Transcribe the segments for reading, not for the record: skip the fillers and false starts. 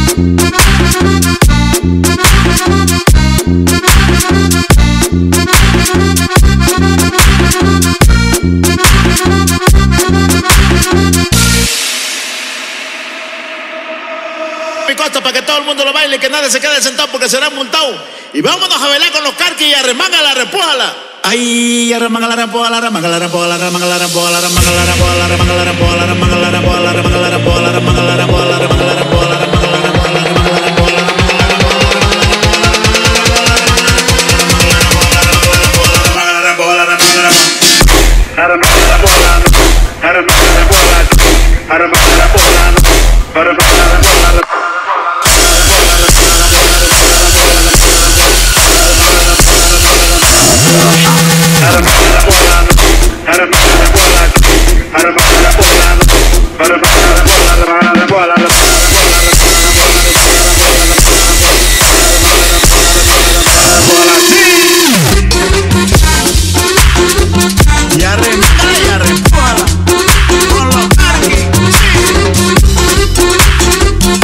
Costa para que todo el mundo lo baile y que nadie se quede sentado porque será montado. Y vámonos a bailar con los carquis y arremángala, repújala. Ay, arremángala, repújala, arremángala, repújala, arremángala, repújala, arremángala, repújala, arremángala, repújala, arremángala, repújala, arremángala, repújala, arremángala, repújala, arremángala, repújala, arremángala, repújala, arremángala, repújala.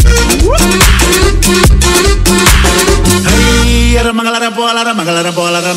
Arremángala, repújala,